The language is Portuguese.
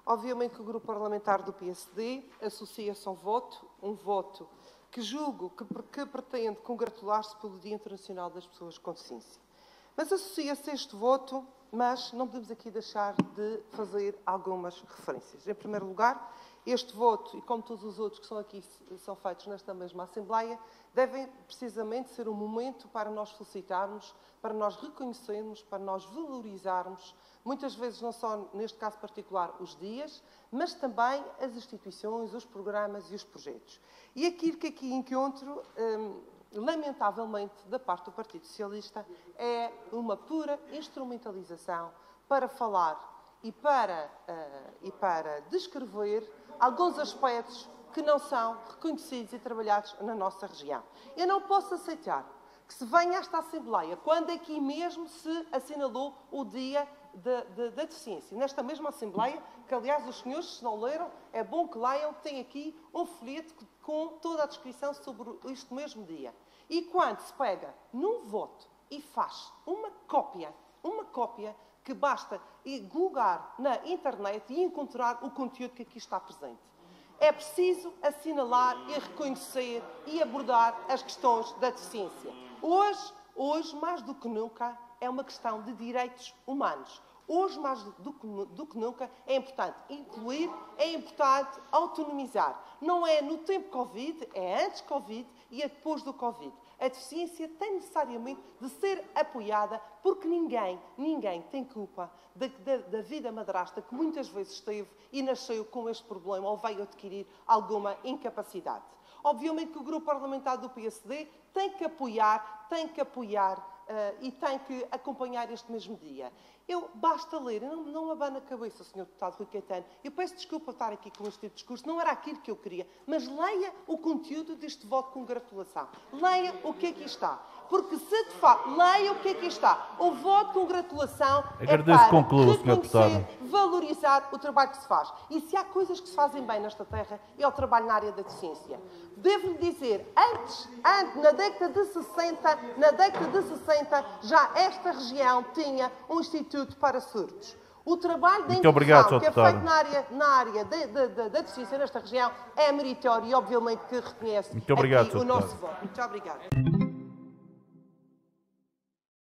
Obviamente que o Grupo Parlamentar do PSD associa-se a um voto que julgo que pretende congratular-se pelo Dia Internacional das Pessoas com Deficiência. Mas associa-se a este voto, mas não podemos aqui deixar de fazer algumas referências. Em primeiro lugar, este voto, e como todos os outros que são feitos nesta mesma Assembleia, devem precisamente ser um momento para nós felicitarmos, para nós reconhecermos, para nós valorizarmos, muitas vezes não só neste caso particular os dias, mas também as instituições, os programas e os projetos. E aquilo que aqui encontro, lamentavelmente, da parte do Partido Socialista, é uma pura instrumentalização para falar e para descrever alguns aspectos que não são reconhecidos e trabalhados na nossa região. Eu não posso aceitar que se venha a esta Assembleia, quando aqui mesmo se assinalou o Dia da Deficiência. Nesta mesma Assembleia, que aliás os senhores, se não leram, é bom que leiam, tem aqui um folheto com toda a descrição sobre este mesmo dia. E quando se pega num voto e faz uma cópia que basta googar na internet e encontrar o conteúdo que aqui está presente. É preciso assinalar e reconhecer e abordar as questões da deficiência. Hoje, mais do que nunca, é uma questão de direitos humanos. Hoje, mais do que nunca, é importante incluir, é importante autonomizar. Não é no tempo Covid, é antes Covid e é depois do Covid. A deficiência tem necessariamente de ser apoiada porque ninguém tem culpa da vida madrasta que muitas vezes esteve e nasceu com este problema ou veio adquirir alguma incapacidade. Obviamente que o Grupo Parlamentar do PSD tem que apoiar e tem que acompanhar este mesmo dia. Basta ler, não abana a cabeça, Sr. Deputado Rui Caetano. Eu peço desculpa estar aqui com este tipo de discurso, não era aquilo que eu queria, mas leia o conteúdo deste voto de congratulação. Leia o que aqui está. Porque se de facto, leia o que aqui está. O voto de congratulação é para reconhecer, valorizar o trabalho que se faz. E se há coisas que se fazem bem nesta terra, é o trabalho na área da deficiência. Devo-lhe dizer, antes, na década de 60, já esta região tinha um instituto para surdos. O trabalho da inclusão que é feito na área da deficiência nesta região é meritório e, obviamente, que reconhece aqui o nosso voto. Muito obrigada.